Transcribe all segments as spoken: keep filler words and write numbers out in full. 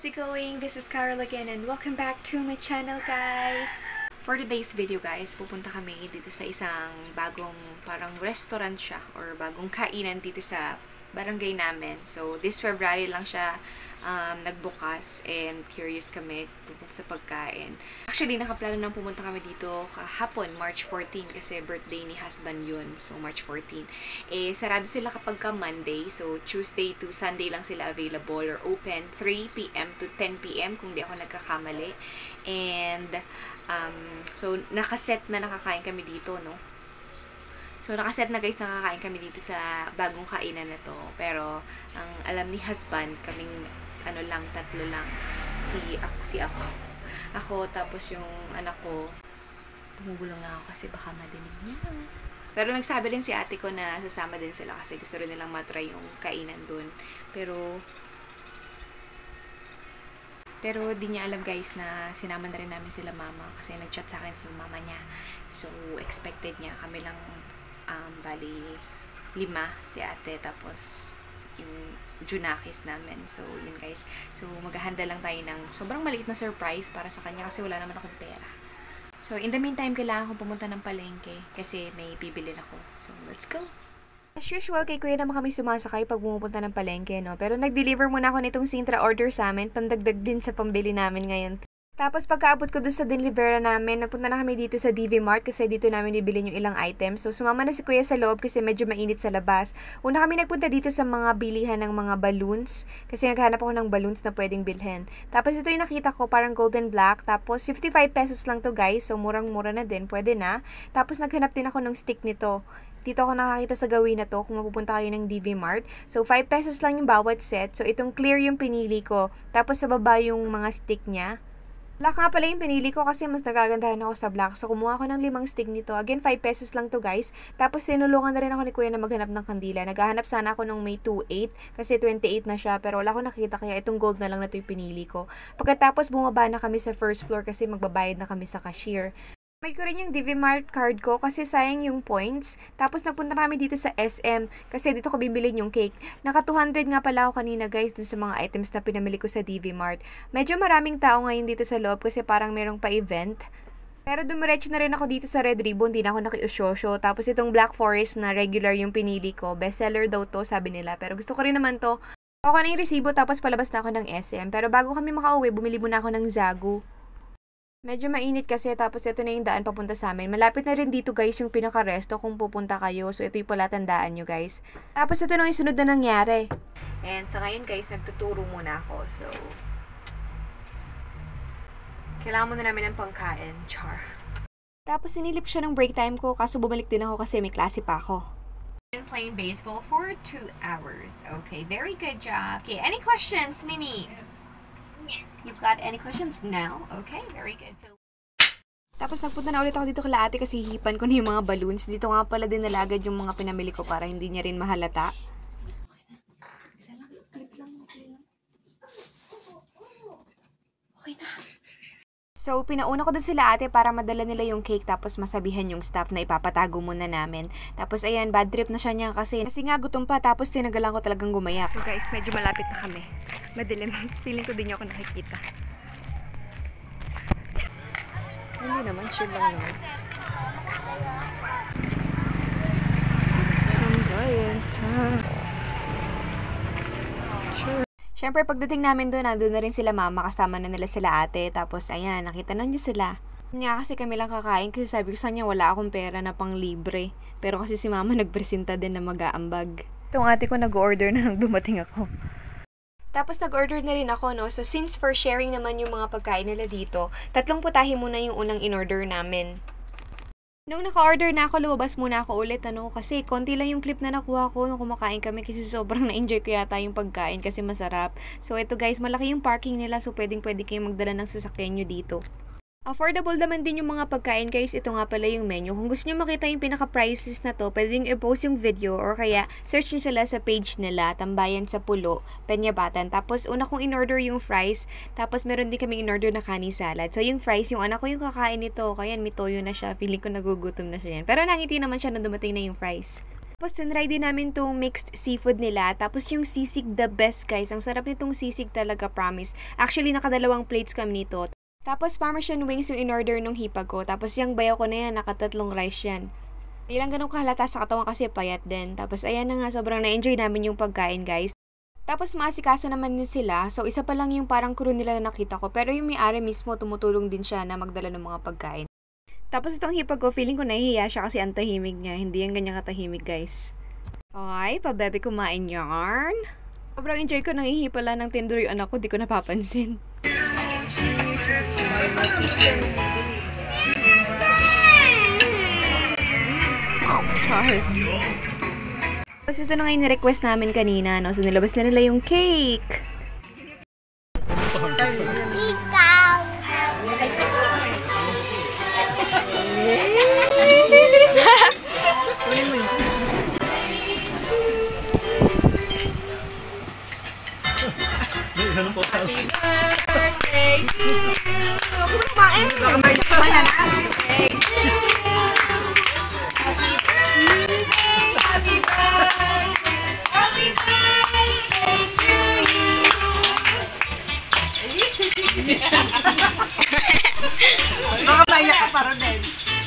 it going? This is Carol again and welcome back to my channel, guys! For today's video, guys, pupunta kami dito sa isang bagong parang restaurant siya or bagong kainan dito sa barangay namin. So, this February lang siya um, nagbukas and curious kami sa pagkain. Actually, nakaplano nang pumunta kami dito kahapon, March fourteenth, kasi birthday ni husband yun. So, March fourteenth. Eh, sarado sila kapag ka Monday. So, Tuesday to Sunday lang sila available or open three p m to ten p m kung di ako nagkakamali. And, um, so, nakaset na nakakain kami dito, no? So, nakaset na guys, nakakain kami dito sa bagong kainan na to. Pero, ang alam ni husband, kaming, ano lang, tatlo lang. Si ako, si ako. Ako, tapos yung anak ko, bumubulong lang ako kasi baka madinig niya. Pero, nagsabi din si ate ko na sasama din sila kasi gusto rin nilang matry yung kainan dun. Pero, pero di niya alam guys na sinama na rin namin sila mama kasi nag-chat sa akin si mama niya. So, expected niya. Kami lang Um, bali, lima si ate, tapos yung Junakis namin. So, yun guys. So, maghahanda lang tayo ng sobrang maliit na surprise para sa kanya kasi wala naman akong pera. So, in the meantime, kailangan kong pumunta ng palengke kasi may bibilin ako. So, let's go! As usual, kay Kuya naman kami sumasakay pag pumupunta ng palengke, no? Pero nag-deliver muna ako nitong Sintra order sa amin, pandagdag din sa pambili namin ngayon. Tapos pagkaabot ko doon sa Dinlivera namin, nagpunta na kami dito sa D V Mart kasi dito namin bibili yung ilang items. So sumama na si Kuya sa loob kasi medyo mainit sa labas. Una kami nagpunta dito sa mga bilihan ng mga balloons kasi naghahanap ako ng balloons na pwedeng bilhin. Tapos ito yung nakita ko, parang golden black. Tapos fifty-five pesos lang to guys, so murang-mura na din, pwede na. Tapos naghanap din ako ng stick nito. Dito ako nakakita sa gawin na to kung mapupunta kayo ng D V Mart. So, five pesos lang yung bawat set. So, itong clear yung pinili ko. Tapos sa baba yung mga stick niya. Black nga pala yung pinili ko kasi mas nagagandahan ako sa black. So, kumuha ako ng limang stick nito. Again, five pesos lang to guys. Tapos, tinulungan na rin ako ni Kuya na maghanap ng kandila. Naghahanap sana ako ng May twenty-eight kasi twenty-eight na siya. Pero wala akong nakita kaya itong gold na lang na to yung pinili ko. Pagkatapos, bumaba na kami sa first floor kasi magbabayad na kami sa cashier. May ko rin yung D V Mart card ko kasi sayang yung points. Tapos nagpunta kami dito sa S M kasi dito ko bibilin yung cake. Naka two hundred nga pala ako kanina guys dun sa mga items na pinamili ko sa D V Mart. Medyo maraming tao ngayon dito sa loob kasi parang merong pa-event. Pero dumiretso na rin ako dito sa Red Ribbon, di na ako nakiusyosyo. Tapos itong Black Forest na regular yung pinili ko. Bestseller daw to, sabi nila. Pero gusto ko rin naman to. Ako na yung resibo tapos palabas na ako ng S M. Pero bago kami makauwi, bumili muna ako ng Zagu. Medyo mainit kasi tapos ito na yung daan papunta sa amin. Malapit na rin dito guys yung pinaka-resto kung pupunta kayo. So ito yung pala tandaan nyo guys. Tapos ito na yung sunod na nangyari. And sa ngayon guys, nagtuturo muna ako. So, kailangan muna namin ng pangkain. Char. Tapos sinilip siya ng break time ko kaso bumalik din ako kasi may klase pa ako. Been playing baseball for two hours. Okay, very good job. Okay, any questions, Mimi? You've got any questions now? Okay, very good. So, tapos nagpunta na ulit ako dito kala ate kasi hihipan ko na yung mga balloons. Dito nga pala din nalagad yung mga pinamili ko para hindi niya rin mahalata. Isa lang, clip lang, okay lang. Okay na. So, pinauna ko doon sila ate para madala nila yung cake tapos masabihan yung staff na ipapatago muna namin. Tapos ayan, bad trip na siya niya kasi kasi nga gutom pa tapos tinagalan ko talagang gumayak. So guys, medyo malapit na kami. Madilim. Feeling ko din niyo ako nakikita. Hindi naman, chill lang naman. Ambience, ha? Sure. Siyempre, pagdating namin doon, nandun na rin sila mama, kasama na nila sila ate. Tapos, ayan, nakita na niya sila. Nga kasi kami lang kakain kasi sabi ko sa niya wala akong pera na pang libre. Pero kasi si mama nagpresenta din na mag-aambag. Itong ate ko nag-order na nang dumating ako. Tapos nag-order na rin ako, no? So, since for sharing naman yung mga pagkain nila dito, tatlong putahe muna yung unang in-order namin. Nung naka-order na ako, lumabas muna ako ulit, ano? Kasi konti lang yung clip na nakuha ko nung kumakain kami kasi sobrang na-enjoy ko yata yung pagkain kasi masarap. So, ito guys, malaki yung parking nila so pwedeng-pwede kayong magdala ng sasakyan nyo dito. Affordable naman din yung mga pagkain guys. Ito nga pala yung menu. Kung gusto nyo makita yung pinaka-prices na to, pwede nyo i-post yung video or kaya search nyo sila sa page nila, Tambayan sa Pulo, Peñabatan. Tapos una kong in-order yung fries, tapos meron din kami in-order na kani salad. So yung fries, yung anak ko yung kakain nito, kaya may toyo na siya. Feeling ko nagugutom na siya yan. Pero nangiti naman siya nung dumating na yung fries. Tapos tinry din namin tong mixed seafood nila. Tapos yung sisig the best guys. Ang sarap nitong sisig talaga, promise. Actually, nakadalawang plates kami nito. Tapos Parmesan wings yung in-order nung hipag ko. Tapos yung bayaw ko na yan, nakatatlong rice yan. Hindi lang ganun kahalata sa katawan kasi payat din. Tapos ayan na nga, sobrang na-enjoy namin yung pagkain guys. Tapos maasikaso naman din sila. So isa pa lang yung parang crew nila na nakita ko. Pero yung may-ari mismo tumutulong din siya na magdala ng mga pagkain. Tapos itong hipag ko, feeling ko nahihiya siya kasi ang tahimik niya. Hindi yan ganyan katahimik, guys. Okay, pabebe kumain yarn. Sobrang enjoy ko, nangihipa lang ng tindor yung anak ko, di ko napapansin. Tapos ito na nga yung request namin kanina, no? So nilabas na nila yung cake. Happy birthday to you. Ako na kumain. Happy birthday to you. Happy birthday, happy birthday, happy birthday to you. Baka maiyak ka pa rin.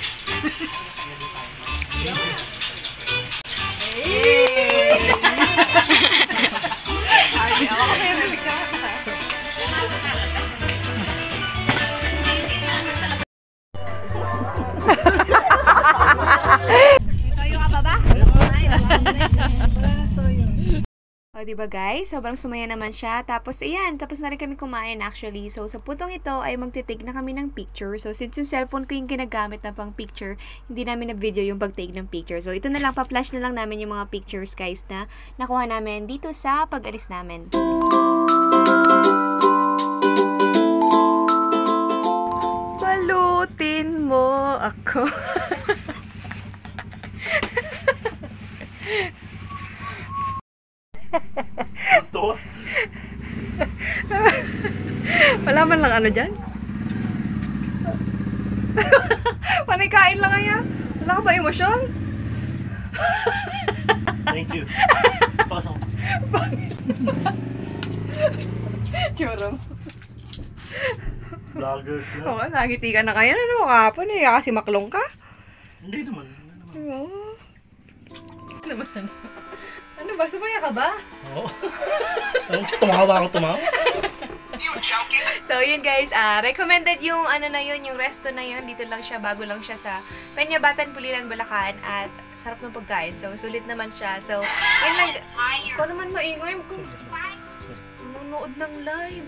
Toyo ka pa ba? O, diba guys? Sobrang sumaya naman siya. Tapos, ayan. Tapos na rin kami kumain actually. So, sa putong ito ay magtitake na kami ng picture. So, since yung cellphone ko yung ginagamit na pang picture, hindi namin na video yung pag-take ng picture. So, ito na lang. Pa-flash na lang namin yung mga pictures guys na nakuha namin dito sa pag-alis namin. Balutin mo ako. Ito? Wala man lang ano dyan? Panikain lang kaya? Wala ka ba emosyon? Thank you. Pasok. Churong. Vlogger na. Oo, nagiti ka na kaya. Ano ka pa eh? Kasi maklong ka? Hindi naman. Hindi naman. Oo. Ano naman? Ano ba? Sumaya ka ba? Oo. Anong tumawa ako tumawa? So, yun guys, uh, recommended yung ano na yun, yung resto na yun. Dito lang siya, bago lang siya sa Peñabatan, Pulilan, Bulacan. At sarap ng pagkain. So, sulit naman siya. So, yun lang. Ikaw naman maingay. Manunood ng live.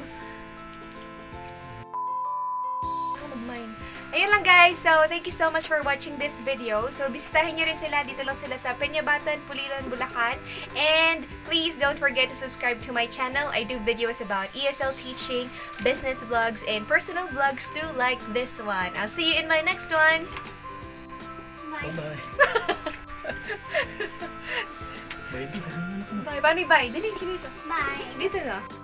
Ako mag-mind. Ayun lang guys. So, thank you so much for watching this video. So, bisitahin nyo rin sila. Dito lang sila sa Peñabatan, Pulilan, Bulacan. And please don't forget to subscribe to my channel. I do videos about E S L teaching, business vlogs, and personal vlogs too, like this one. I'll see you in my next one. Bye-bye. Bye. Bye. Bye. Bye. Dali, dito. Bye. Dito na.